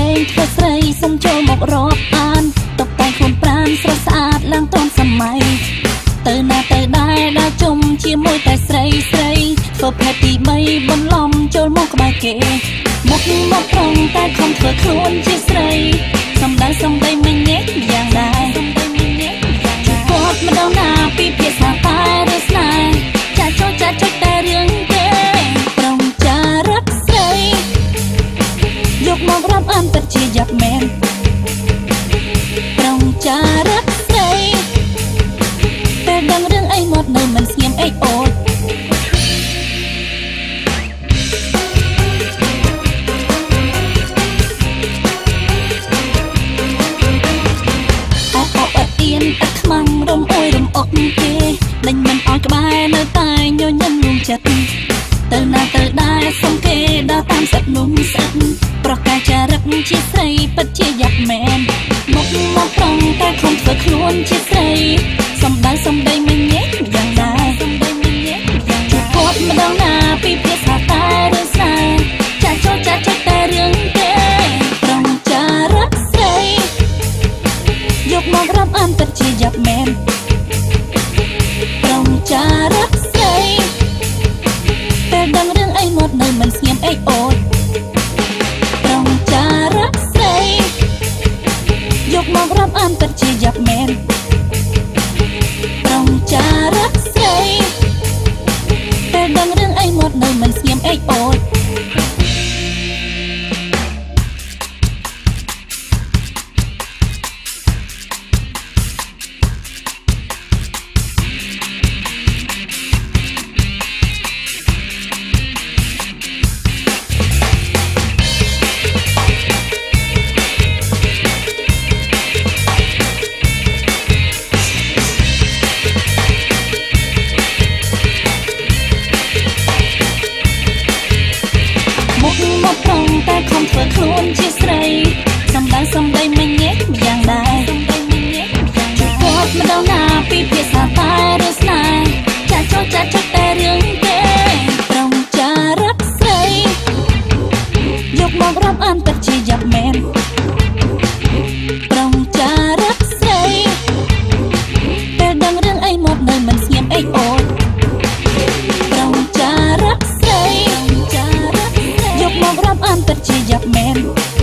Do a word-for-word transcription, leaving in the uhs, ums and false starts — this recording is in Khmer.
ងធ្វើស្រីសុំចូលមករកអានតុបតែងខ្លួនប្រាណស្រស់ស្អាតឡើងទាន់សម័យទៅណាទៅដែរដើរជុំជាមួយតែស្រីស្រីធ្វើផែទីបីបន្លំចូលមកក្បែរគេមកមកត្រង់តែខំធ្វើខ្លួនជាស្រីសំដៅសំដីមិនញែកយ៉ាងដែរជួយគាត់ម្ដងណាពីភាសាតែឬស្នេហ៍ចាចូលចាចុចតែរឿងគេត្រង់ចារឹកស្រីយកមករាប់អានពិតជាយ៉ាប់មែនត្រង់ចារឹកស្រីពេលដឹងរឿងអីមកនៅមិនស្ងៀមអេកអូចតែខ្មាំងរំអុយរំអុកគេដេញមិនអោយក្បែរនៅតែញញឹមលងចិត្តទៅណាទៅដែរសុំគេដើរតាមសិតនោះស្អិតប្រកាសចារឹកជាស្រីពិតជាយ៉ាប់មែនមកមកត្រង់តែខំធ្វើខ្លួនជាស្រីសំដៅសំដីមិនញែកយ៉ាងដែរសំដីមិនញែកយ៉ាងជួបគាត់ម្ដងណាពីភាសាតែឬស្នេហ៍ចាចូលចាចុចតែរឿងគេត្រង់ចារឹកស្រីយកមករាប់អានពិតជាយ៉ាប់មែនត្រង់ចារឹកស្រីពេលដឹងរឿងអីមកនៅមិនស្ងៀមអេកអូចត្រង់ចារឹកស្រីយកមករាប់អានពិតជាយ៉ាប់មែនត្រង់ចារឹកស្រីពេលដឹងរឿងអីមកនៅមិនស្ងៀមអេកអូចមកត្រង់តែខំធ្វើខ្លួនជាស្រីសំដៅសំដីមិនញែកយ៉ាងដែរជួយគាត់ម្ដងណាពីភាសាតែឬស្នេហ៍ចាចូលចាចុចតែរឿងគេត្រង់ចារឹកស្រីយកមករាប់អានពិតជាយ៉ាប់មែនត្រង់ចារឹកស្រីពេលដឹងរឿងអីមកនៅមិនស្ងៀមអេកអូចត្រង់ចារឹកស្រីយកមករាប់អានពិតជាយ៉ាប់មែន